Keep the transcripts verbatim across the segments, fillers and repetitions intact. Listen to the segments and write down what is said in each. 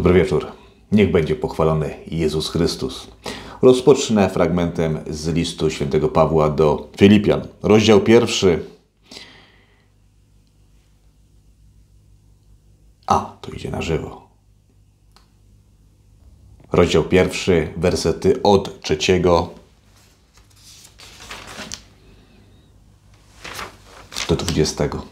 Dobry wieczór. Niech będzie pochwalony Jezus Chrystus. Rozpocznę fragmentem z listu świętego Pawła do Filipian. Rozdział pierwszy. A, to idzie na żywo. Rozdział pierwszy, wersety od trzeciego do dwudziestego.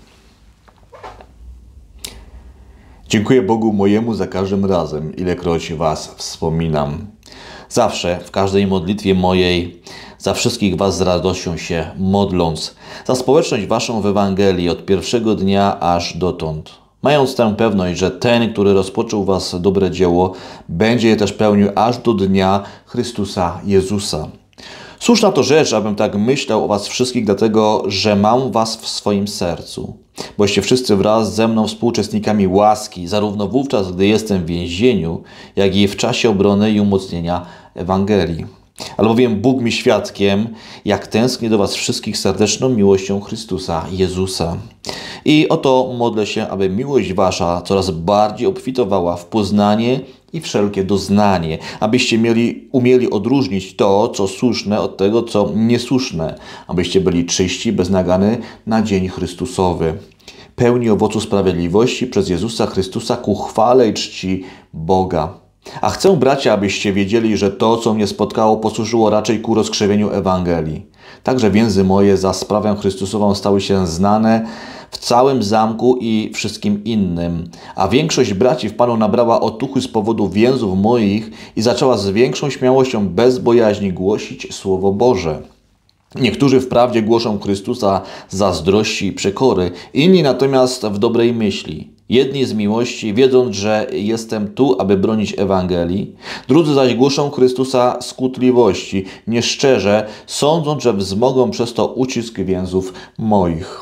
Dziękuję Bogu mojemu za każdym razem, ilekroć Was wspominam. Zawsze, w każdej modlitwie mojej, za wszystkich Was z radością się modląc, za społeczność Waszą w Ewangelii od pierwszego dnia aż dotąd. Mając tę pewność, że ten, który rozpoczął Was dobre dzieło, będzie je też pełnił aż do dnia Chrystusa Jezusa. Słuszna to rzecz, abym tak myślał o Was wszystkich, dlatego, że mam Was w swoim sercu. Boście wszyscy wraz ze mną współuczestnikami łaski, zarówno wówczas, gdy jestem w więzieniu, jak i w czasie obrony i umocnienia Ewangelii. Albowiem Bóg mi świadkiem, jak tęsknię do Was wszystkich serdeczną miłością Chrystusa Jezusa. I oto modlę się, aby miłość Wasza coraz bardziej obfitowała w poznanie i wszelkie doznanie, abyście mieli, umieli odróżnić to, co słuszne, od tego, co niesłuszne, abyście byli czyści, bez nagany na dzień Chrystusowy, pełni owocu sprawiedliwości przez Jezusa Chrystusa ku chwale i czci Boga. A chcę, bracia, abyście wiedzieli, że to, co mnie spotkało, posłużyło raczej ku rozkrzewieniu Ewangelii. Także więzy moje za sprawę Chrystusową stały się znane w całym zamku i wszystkim innym. A większość braci w Panu nabrała otuchy z powodu więzów moich i zaczęła z większą śmiałością bez bojaźni głosić Słowo Boże. Niektórzy wprawdzie głoszą Chrystusa z zazdrości i przekory, inni natomiast w dobrej myśli. Jedni z miłości, wiedząc, że jestem tu, aby bronić Ewangelii, drudzy zaś głoszą Chrystusa z kłótliwości, nieszczerze, sądząc, że wzmogą przez to ucisk więzów moich.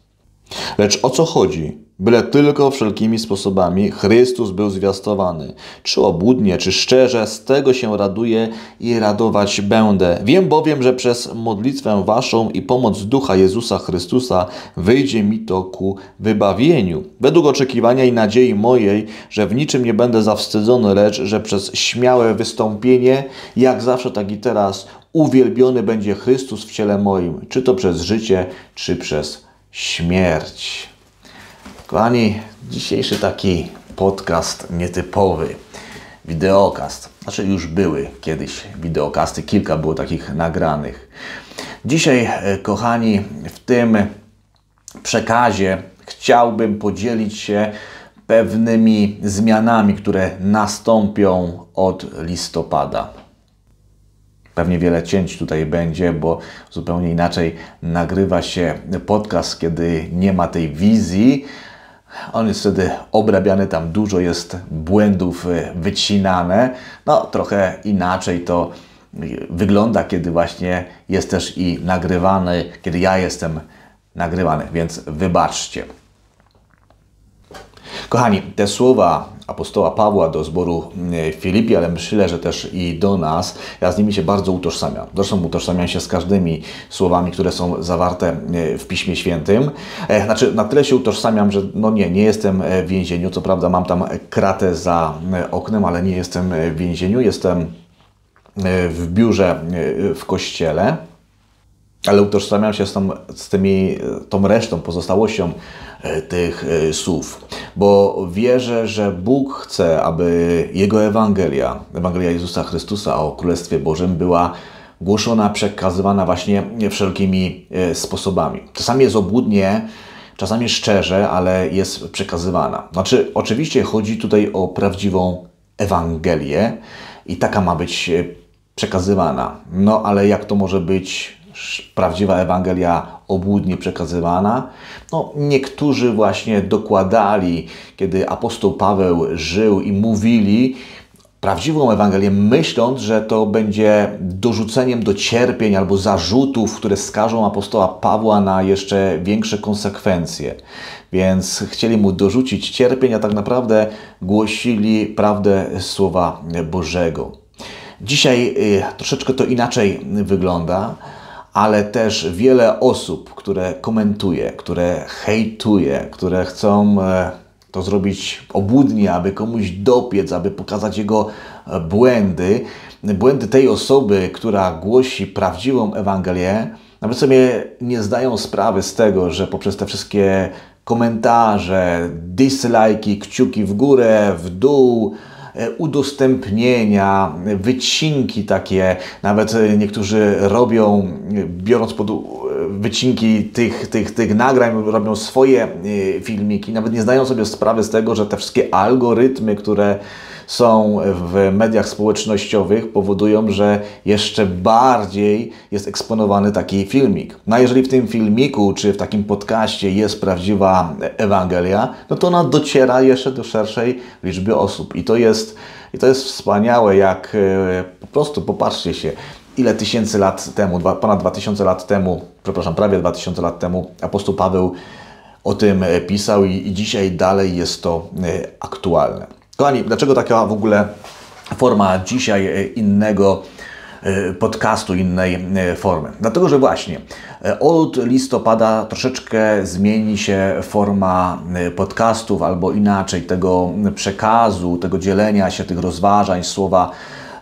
Lecz o co chodzi? Byle tylko wszelkimi sposobami Chrystus był zwiastowany. Czy obłudnie, czy szczerze, z tego się raduję i radować będę. Wiem bowiem, że przez modlitwę Waszą i pomoc Ducha Jezusa Chrystusa wyjdzie mi to ku wybawieniu. Według oczekiwania i nadziei mojej, że w niczym nie będę zawstydzony, lecz że przez śmiałe wystąpienie, jak zawsze, tak i teraz, uwielbiony będzie Chrystus w ciele moim, czy to przez życie, czy przez śmierć. Kochani, dzisiejszy taki podcast nietypowy, wideokast. Znaczy już były kiedyś wideokasty, kilka było takich nagranych. Dzisiaj, kochani, w tym przekazie chciałbym podzielić się pewnymi zmianami, które nastąpią od listopada. Pewnie wiele cięć tutaj będzie, bo zupełnie inaczej nagrywa się podcast, kiedy nie ma tej wizji. On jest wtedy obrabiany, tam dużo jest błędów wycinane. No, trochę inaczej to wygląda, kiedy właśnie jest też i nagrywany, kiedy ja jestem nagrywany, więc wybaczcie. Kochani, te słowa apostoła Pawła do zboru Filipi, ale myślę, że też i do nas, ja z nimi się bardzo utożsamiam. Zresztą utożsamiam się z każdymi słowami, które są zawarte w Piśmie Świętym. Znaczy, na tyle się utożsamiam, że no nie, nie jestem w więzieniu. Co prawda mam tam kratę za oknem, ale nie jestem w więzieniu. Jestem w biurze w kościele. Ale utożsamiam się z, tą, z tymi, tą resztą, pozostałością tych słów, bo wierzę, że Bóg chce, aby Jego Ewangelia, Ewangelia Jezusa Chrystusa o Królestwie Bożym była głoszona, przekazywana właśnie wszelkimi sposobami. Czasami jest obłudnie, czasami szczerze, ale jest przekazywana. Znaczy, oczywiście chodzi tutaj o prawdziwą Ewangelię i taka ma być przekazywana. No, ale jak to może być prawdziwa Ewangelia obłudnie przekazywana? No, niektórzy właśnie dokładali, kiedy apostoł Paweł żył i mówili prawdziwą Ewangelię, myśląc, że to będzie dorzuceniem do cierpień albo zarzutów, które skażą apostoła Pawła na jeszcze większe konsekwencje. Więc chcieli mu dorzucić cierpień, a tak naprawdę głosili prawdę Słowa Bożego. Dzisiaj y, troszeczkę to inaczej wygląda, ale też wiele osób, które komentuje, które hejtuje, które chcą e, to zrobić obłudnie, aby komuś dopiec, aby pokazać jego błędy, błędy tej osoby, która głosi prawdziwą Ewangelię, nawet sobie nie zdają sprawy z tego, że poprzez te wszystkie komentarze, dislajki, kciuki w górę, w dół, udostępnienia, wycinki takie, nawet niektórzy robią, biorąc pod wycinki tych, tych, tych nagrań, robią swoje filmiki, nawet nie zdają sobie sprawy z tego, że te wszystkie algorytmy, które są w mediach społecznościowych, powodują, że jeszcze bardziej jest eksponowany taki filmik. No a jeżeli w tym filmiku, czy w takim podcaście jest prawdziwa Ewangelia, no to ona dociera jeszcze do szerszej liczby osób. I to jest, i to jest wspaniałe, jak po prostu popatrzcie się, ile tysięcy lat temu, ponad dwa tysiące lat temu, przepraszam, prawie dwa tysiące lat temu apostoł Paweł o tym pisał i, i dzisiaj dalej jest to aktualne. Kochani, dlaczego taka w ogóle forma dzisiaj innego podcastu, innej formy? Dlatego, że właśnie od listopada troszeczkę zmieni się forma podcastów, albo inaczej tego przekazu, tego dzielenia się, tych rozważań, Słowa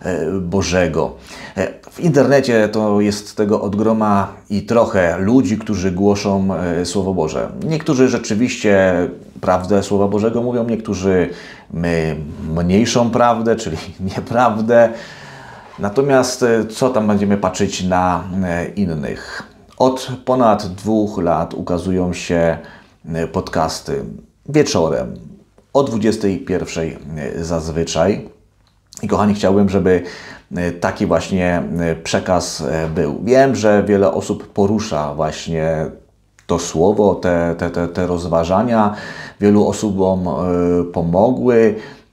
Bożego. W internecie to jest tego od groma i trochę ludzi, którzy głoszą Słowo Boże. Niektórzy rzeczywiście prawdę Słowa Bożego mówią, niektórzy mniejszą prawdę, czyli nieprawdę. Natomiast co tam będziemy patrzeć na innych? Od ponad dwóch lat ukazują się podcasty wieczorem, o dwudziestej pierwszej zazwyczaj. I kochani, chciałbym, żeby taki właśnie przekaz był. Wiem, że wiele osób porusza właśnie to słowo, te, te, te, te rozważania. Wielu osobom pomogły.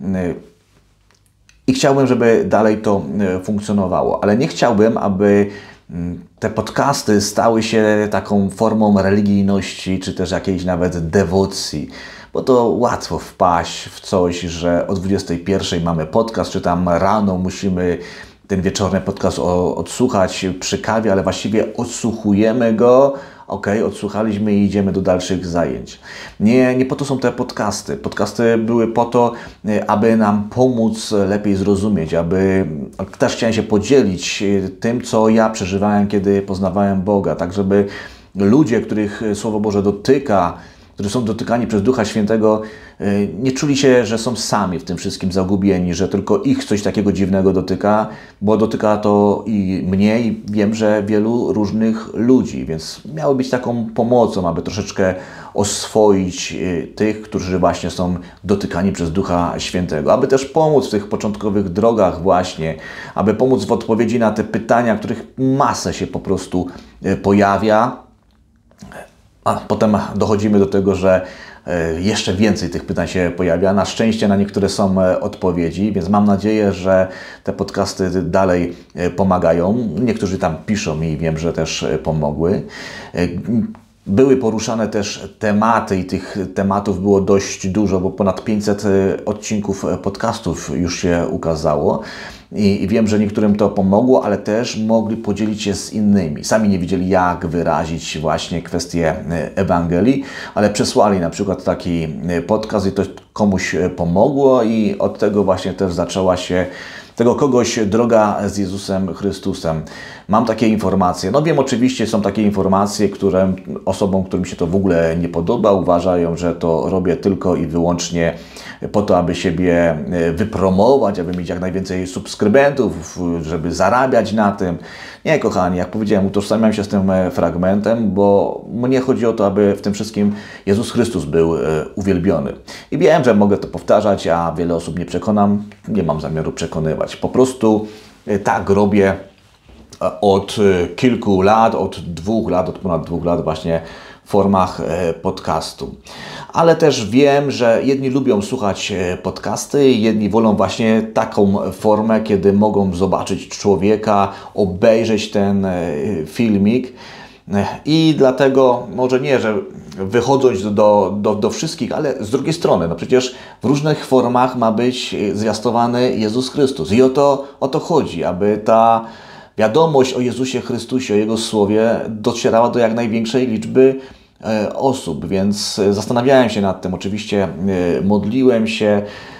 I chciałbym, żeby dalej to funkcjonowało. Ale nie chciałbym, aby te podcasty stały się taką formą religijności, czy też jakiejś nawet dewocji. Bo to łatwo wpaść w coś, że o dwudziestej pierwszej mamy podcast, czy tam rano musimy ten wieczorny podcast odsłuchać przy kawie, ale właściwie odsłuchujemy go, ok, odsłuchaliśmy i idziemy do dalszych zajęć. Nie, nie po to są te podcasty. Podcasty były po to, aby nam pomóc lepiej zrozumieć, aby też chciałem się podzielić tym, co ja przeżywałem, kiedy poznawałem Boga, tak żeby ludzie, których Słowo Boże dotyka, którzy są dotykani przez Ducha Świętego, nie czuli się, że są sami w tym wszystkim zagubieni, że tylko ich coś takiego dziwnego dotyka, bo dotyka to i mnie, i wiem, że wielu różnych ludzi, więc miało być taką pomocą, aby troszeczkę oswoić tych, którzy właśnie są dotykani przez Ducha Świętego, aby też pomóc w tych początkowych drogach właśnie, aby pomóc w odpowiedzi na te pytania, których masę się po prostu pojawia. A potem dochodzimy do tego, że jeszcze więcej tych pytań się pojawia. Na szczęście na niektóre są odpowiedzi, więc mam nadzieję, że te podcasty dalej pomagają. Niektórzy tam piszą i wiem, że też pomogły. Były poruszane też tematy i tych tematów było dość dużo, bo ponad pięćset odcinków podcastów już się ukazało. I wiem, że niektórym to pomogło, ale też mogli podzielić się z innymi. Sami nie wiedzieli, jak wyrazić właśnie kwestię Ewangelii, ale przesłali na przykład taki podcast i to komuś pomogło i od tego właśnie też zaczęła się tego kogoś droga z Jezusem Chrystusem. Mam takie informacje. No wiem, oczywiście są takie informacje, które osobom, którym się to w ogóle nie podoba, uważają, że to robię tylko i wyłącznie po to, aby siebie wypromować, aby mieć jak najwięcej subskrybentów, żeby zarabiać na tym. Nie, kochani, jak powiedziałem, utożsamiam się z tym fragmentem, bo mnie chodzi o to, aby w tym wszystkim Jezus Chrystus był uwielbiony. I wiem, że mogę to powtarzać, a wiele osób nie przekonam, nie mam zamiaru przekonywać. Po prostu tak robię od kilku lat, od dwóch lat, od ponad dwóch lat właśnie w formach podcastu. Ale też wiem, że jedni lubią słuchać podcasty, jedni wolą właśnie taką formę, kiedy mogą zobaczyć człowieka, obejrzeć ten filmik. I dlatego, może nie, że wychodząc do, do, do wszystkich, ale z drugiej strony, no przecież w różnych formach ma być zwiastowany Jezus Chrystus. I o to, o to chodzi, aby ta wiadomość o Jezusie Chrystusie, o Jego Słowie docierała do jak największej liczby osób, więc zastanawiałem się nad tym. Oczywiście modliłem się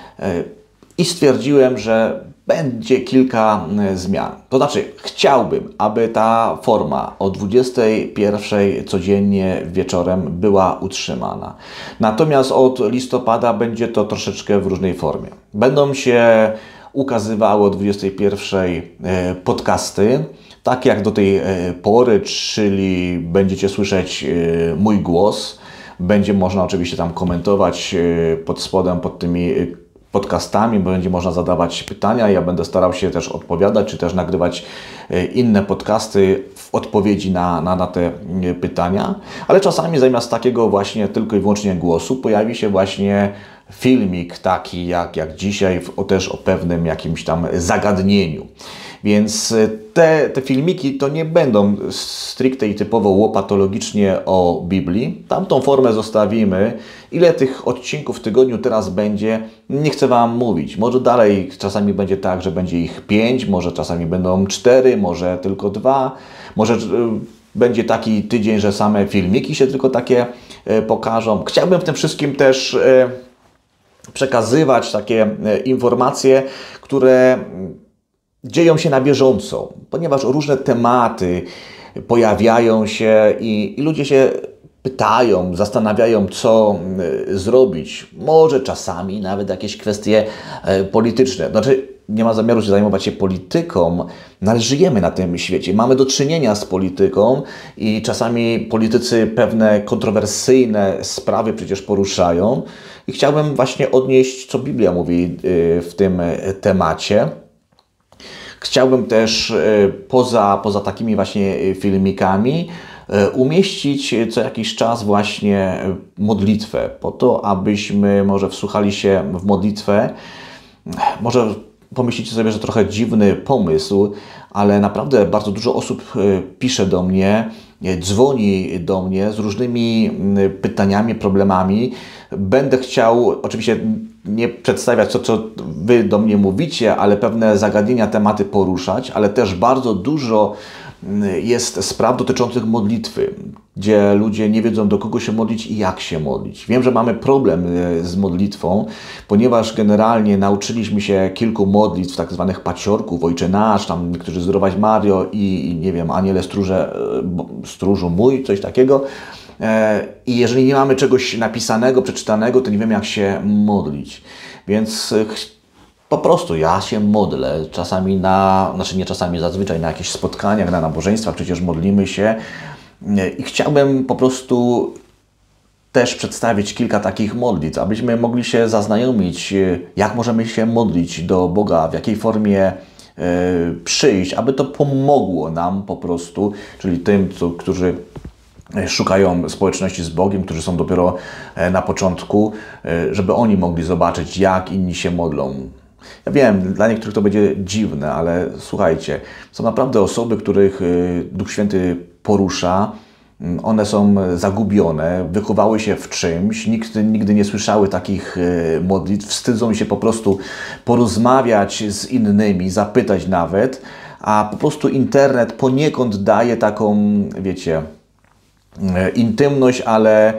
i stwierdziłem, że będzie kilka zmian. To znaczy, chciałbym, aby ta forma o dwudziestej pierwszej codziennie wieczorem była utrzymana. Natomiast od listopada będzie to troszeczkę w różnej formie. Będą się ukazywały o dwudziestej pierwszej podcasty, tak jak do tej pory, czyli będziecie słyszeć mój głos. Będzie można oczywiście tam komentować pod spodem, pod tymi podcastami, bo będzie można zadawać pytania. Ja będę starał się też odpowiadać, czy też nagrywać inne podcasty w odpowiedzi na, na, na te pytania. Ale czasami zamiast takiego właśnie tylko i wyłącznie głosu pojawi się właśnie filmik taki jak, jak dzisiaj, o, też o pewnym jakimś tam zagadnieniu. Więc te, te filmiki to nie będą stricte i typowo łopatologicznie o Biblii. Tamtą formę zostawimy. Ile tych odcinków w tygodniu teraz będzie, nie chcę Wam mówić. Może dalej czasami będzie tak, że będzie ich pięć, może czasami będą cztery, może tylko dwa, może będzie taki tydzień, że same filmiki się tylko takie pokażą. Chciałbym w tym wszystkim też przekazywać takie informacje, które dzieją się na bieżąco, ponieważ różne tematy pojawiają się i, i ludzie się pytają, zastanawiają, co zrobić. Może czasami nawet jakieś kwestie polityczne. Znaczy, nie ma zamiaru się zajmować się polityką, no ale żyjemy na tym świecie. Mamy do czynienia z polityką i czasami politycy pewne kontrowersyjne sprawy przecież poruszają. I chciałbym właśnie odnieść, co Biblia mówi w tym temacie. Chciałbym też poza, poza takimi właśnie filmikami umieścić co jakiś czas właśnie modlitwę, po to, abyśmy może wsłuchali się w modlitwę. Może pomyślicie sobie, że trochę dziwny pomysł, ale naprawdę bardzo dużo osób pisze do mnie, dzwoni do mnie z różnymi pytaniami, problemami. Będę chciał oczywiście nie przedstawiać to, co Wy do mnie mówicie, ale pewne zagadnienia, tematy poruszać, ale też bardzo dużo jest spraw dotyczących modlitwy, gdzie ludzie nie wiedzą, do kogo się modlić i jak się modlić. Wiem, że mamy problem z modlitwą, ponieważ generalnie nauczyliśmy się kilku modlitw, tak zwanych paciorków, Ojcze Nasz, tam niektórzy Zdrowaś Mario i, i nie wiem, Aniele Stróże, Stróżu mój, coś takiego. I jeżeli nie mamy czegoś napisanego, przeczytanego, to nie wiemy, jak się modlić. Więc po prostu ja się modlę, czasami na, znaczy nie czasami, zazwyczaj na jakichś spotkaniach, na nabożeństwach, przecież modlimy się i chciałbym po prostu też przedstawić kilka takich modlitw, abyśmy mogli się zaznajomić, jak możemy się modlić do Boga, w jakiej formie przyjść, aby to pomogło nam po prostu, czyli tym, co, którzy szukają społeczności z Bogiem, którzy są dopiero na początku, żeby oni mogli zobaczyć, jak inni się modlą. Ja wiem, dla niektórych to będzie dziwne, ale słuchajcie, są naprawdę osoby, których Duch Święty porusza. One są zagubione, wychowały się w czymś, nigdy, nigdy nie słyszały takich modlitw, wstydzą się po prostu porozmawiać z innymi, zapytać nawet, a po prostu internet poniekąd daje taką, wiecie, intymność, ale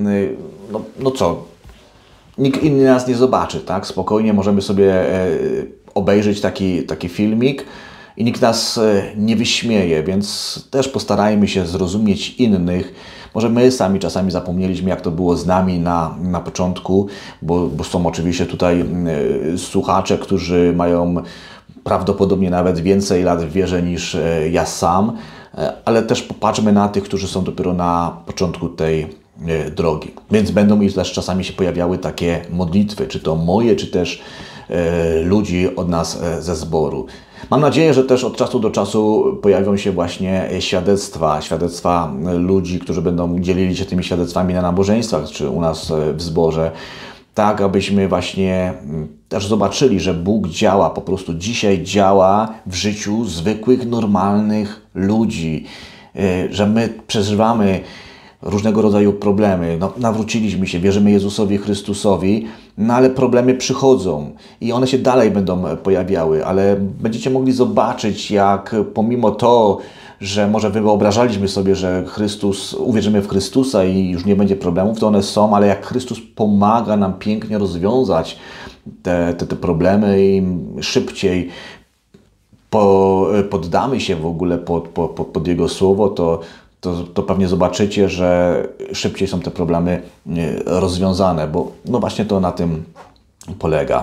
no, no co, nikt inny nas nie zobaczy, tak? Spokojnie możemy sobie obejrzeć taki, taki filmik i nikt nas nie wyśmieje, więc też postarajmy się zrozumieć innych. Może my sami czasami zapomnieliśmy, jak to było z nami na, na początku, bo, bo są oczywiście tutaj słuchacze, którzy mają prawdopodobnie nawet więcej lat w wierze niż ja sam, ale też popatrzmy na tych, którzy są dopiero na początku tej drogi. Więc będą i też czasami się pojawiały takie modlitwy, czy to moje, czy też e, ludzi od nas e, ze zboru. Mam nadzieję, że też od czasu do czasu pojawią się właśnie świadectwa, świadectwa ludzi, którzy będą dzielili się tymi świadectwami na nabożeństwach, czy u nas w zborze, tak abyśmy właśnie też zobaczyli, że Bóg działa, po prostu dzisiaj działa w życiu zwykłych, normalnych ludzi, że my przeżywamy różnego rodzaju problemy. No, nawróciliśmy się, wierzymy Jezusowi Chrystusowi, no ale problemy przychodzą i one się dalej będą pojawiały, ale będziecie mogli zobaczyć, jak pomimo to, że może wyobrażaliśmy sobie, że Chrystus, uwierzymy w Chrystusa i już nie będzie problemów, to one są, ale jak Chrystus pomaga nam pięknie rozwiązać te, te, te problemy i szybciej po, poddamy się w ogóle pod, pod, pod Jego słowo, to, to, to pewnie zobaczycie, że szybciej są te problemy rozwiązane, bo no właśnie to na tym polega.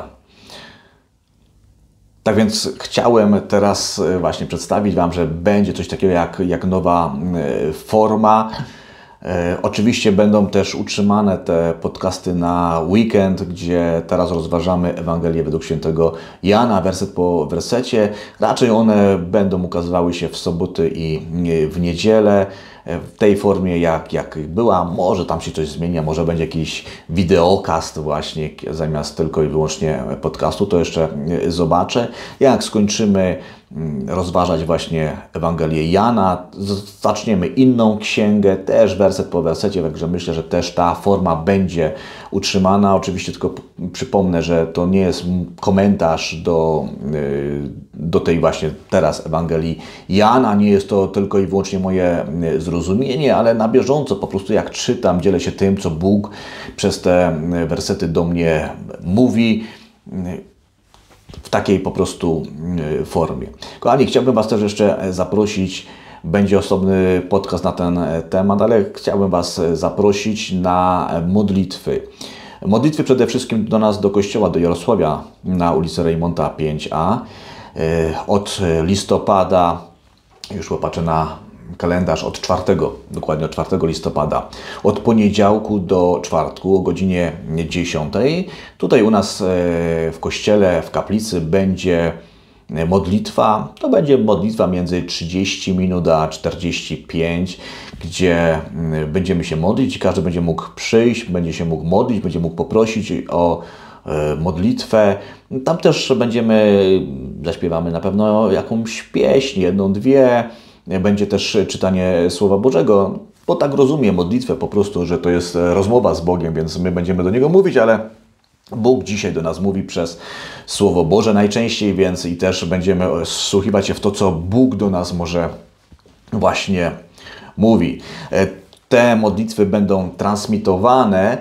Tak więc chciałem teraz właśnie przedstawić Wam, że będzie coś takiego jak, jak nowa forma. E, oczywiście będą też utrzymane te podcasty na weekend, gdzie teraz rozważamy Ewangelię według świętego Jana, werset po wersecie. Raczej one będą ukazywały się w soboty i w niedzielę. W tej formie, jak, jak była, może tam się coś zmienia, może będzie jakiś wideokast właśnie, zamiast tylko i wyłącznie podcastu, to jeszcze zobaczę. Jak skończymy rozważać właśnie Ewangelię Jana, zaczniemy inną księgę, też werset po wersecie, także myślę, że też ta forma będzie utrzymana. Oczywiście tylko przypomnę, że to nie jest komentarz do, do tej właśnie teraz Ewangelii Jana, nie jest to tylko i wyłącznie moje zrozumienie, ale na bieżąco po prostu jak czytam, dzielę się tym, co Bóg przez te wersety do mnie mówi, w takiej po prostu formie. Kochani, chciałbym Was też jeszcze zaprosić, będzie osobny podcast na ten temat, ale chciałbym Was zaprosić na modlitwy. Modlitwy przede wszystkim do nas, do kościoła, do Jarosławia na ulicy Rejmonta pięć a. Od listopada, już popatrzę na kalendarz, od czwartego, dokładnie od czwartego listopada, od poniedziałku do czwartku o godzinie dziesiątej. Tutaj u nas w kościele, w kaplicy będzie modlitwa. To będzie modlitwa między trzydzieści minut a czterdzieści pięć, gdzie będziemy się modlić i każdy będzie mógł przyjść, będzie się mógł modlić, będzie mógł poprosić o modlitwę. Tam też będziemy, zaśpiewamy na pewno jakąś pieśń, jedną, dwie. Będzie też czytanie Słowa Bożego, bo tak rozumiem modlitwę po prostu, że to jest rozmowa z Bogiem, więc my będziemy do Niego mówić, ale Bóg dzisiaj do nas mówi przez Słowo Boże najczęściej, więc i też będziemy wsłuchiwać się w to, co Bóg do nas może właśnie mówi. Te modlitwy będą transmitowane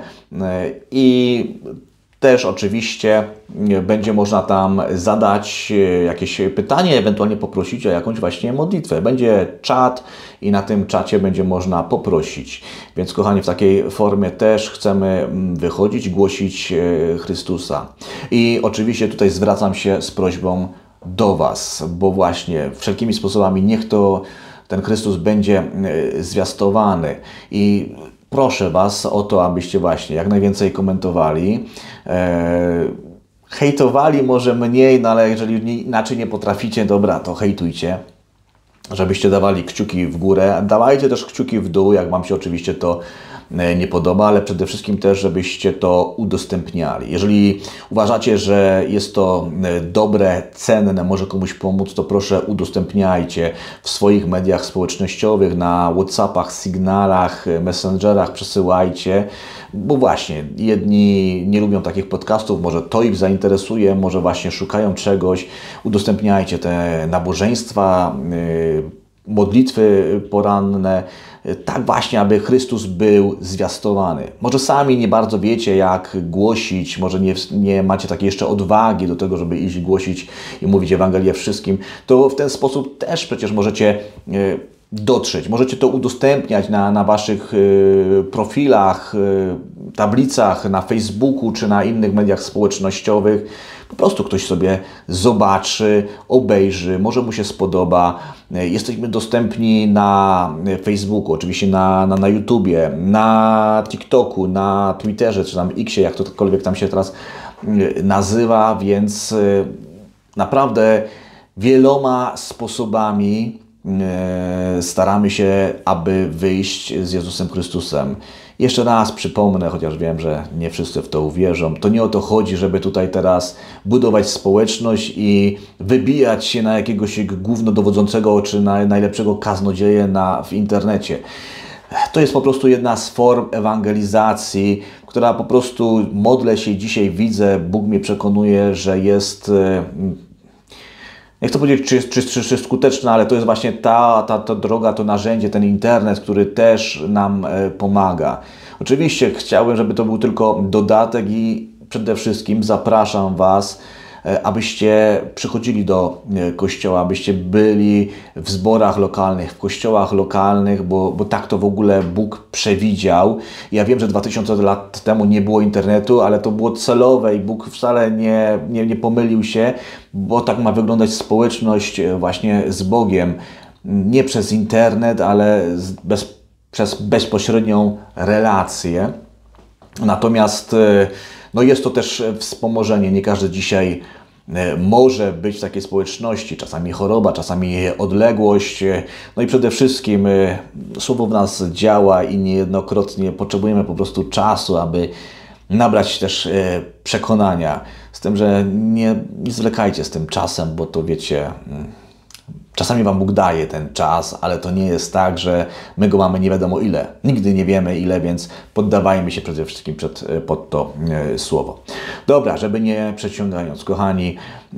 i też oczywiście będzie można tam zadać jakieś pytanie, ewentualnie poprosić o jakąś właśnie modlitwę. Będzie czat i na tym czacie będzie można poprosić. Więc kochani, w takiej formie też chcemy wychodzić, głosić Chrystusa. I oczywiście tutaj zwracam się z prośbą do Was, bo właśnie wszelkimi sposobami niech to ten Chrystus będzie zwiastowany. I proszę Was o to, abyście właśnie jak najwięcej komentowali, e, hejtowali może mniej, no ale jeżeli inaczej nie potraficie, dobra, to hejtujcie, żebyście dawali kciuki w górę. Dawajcie też kciuki w dół, jak Wam się oczywiście to nie podoba, ale przede wszystkim też, żebyście to udostępniali. Jeżeli uważacie, że jest to dobre, cenne, może komuś pomóc, to proszę udostępniajcie w swoich mediach społecznościowych, na WhatsAppach, Signalach, Messengerach, przesyłajcie, bo właśnie jedni nie lubią takich podcastów, może to ich zainteresuje, może właśnie szukają czegoś. Udostępniajcie te nabożeństwa, modlitwy poranne, tak właśnie, aby Chrystus był zwiastowany. Może sami nie bardzo wiecie, jak głosić, może nie, nie macie takiej jeszcze odwagi do tego, żeby iść głosić i mówić Ewangelię wszystkim, to w ten sposób też przecież możecie dotrzeć. Możecie to udostępniać na, na Waszych profilach, tablicach, na Facebooku czy na innych mediach społecznościowych. Po prostu ktoś sobie zobaczy, obejrzy, może mu się spodoba. Jesteśmy dostępni na Facebooku, oczywiście na, na, na YouTubie, na TikToku, na Twitterze, czy tam Xie, jak tokolwiek tam się teraz nazywa, więc naprawdę wieloma sposobami staramy się, aby wyjść z Jezusem Chrystusem. Jeszcze raz przypomnę, chociaż wiem, że nie wszyscy w to uwierzą, to nie o to chodzi, żeby tutaj teraz budować społeczność i wybijać się na jakiegoś głównodowodzącego czy na najlepszego kaznodzieję na, w internecie. To jest po prostu jedna z form ewangelizacji, która po prostu modlę się dzisiaj, widzę, Bóg mnie przekonuje, że jest... nie chcę powiedzieć, czy jest, czy, czy, czy skuteczna, ale to jest właśnie ta, ta, ta droga, to narzędzie, ten internet, który też nam pomaga. Oczywiście chciałbym, żeby to był tylko dodatek i przede wszystkim zapraszam Was, abyście przychodzili do kościoła, abyście byli w zborach lokalnych, w kościołach lokalnych, bo, bo tak to w ogóle Bóg przewidział. Ja wiem, że dwa tysiące lat temu nie było internetu, ale to było celowe i Bóg wcale nie, nie, nie pomylił się, bo tak ma wyglądać społeczność właśnie z Bogiem. Nie przez internet, ale bez, przez bezpośrednią relację. Natomiast no jest to też wspomożenie. Nie każdy dzisiaj może być w takiej społeczności. Czasami choroba, czasami odległość. No i przede wszystkim Słowo w nas działa i niejednokrotnie potrzebujemy po prostu czasu, aby nabrać też przekonania. Z tym, że nie, nie zwlekajcie z tym czasem, bo to wiecie... Czasami Wam Bóg daje ten czas, ale to nie jest tak, że my go mamy nie wiadomo ile. Nigdy nie wiemy ile, więc poddawajmy się przede wszystkim przed, pod to e, słowo. Dobra, żeby nie przeciągając, kochani,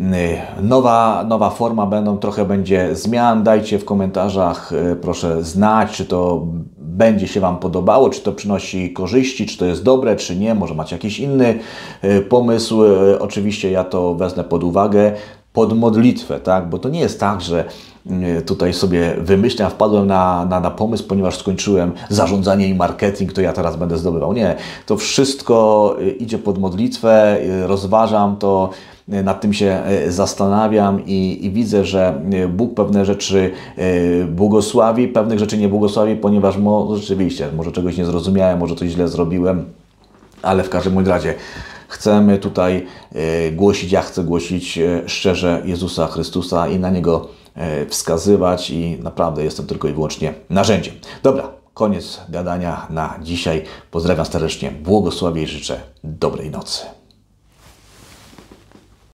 e, nowa, nowa forma będą, trochę będzie zmian. Dajcie w komentarzach, e, proszę znać, czy to będzie się Wam podobało, czy to przynosi korzyści, czy to jest dobre, czy nie. Może macie jakiś inny e, pomysł. E, oczywiście ja to wezmę pod uwagę. Pod modlitwę, tak? Bo to nie jest tak, że tutaj sobie wymyślam, wpadłem na, na, na pomysł, ponieważ skończyłem zarządzanie i marketing, to ja teraz będę zdobywał. Nie, to wszystko idzie pod modlitwę, rozważam to, nad tym się zastanawiam i, i widzę, że Bóg pewne rzeczy błogosławi, pewnych rzeczy nie błogosławi, ponieważ mo, rzeczywiście, może czegoś nie zrozumiałem, może coś źle zrobiłem, ale w każdym razie chcemy tutaj e, głosić, ja chcę głosić e, szczerze Jezusa Chrystusa i na Niego e, wskazywać i naprawdę jestem tylko i wyłącznie narzędziem. Dobra, koniec gadania na dzisiaj. Pozdrawiam serdecznie, błogosławię i życzę dobrej nocy.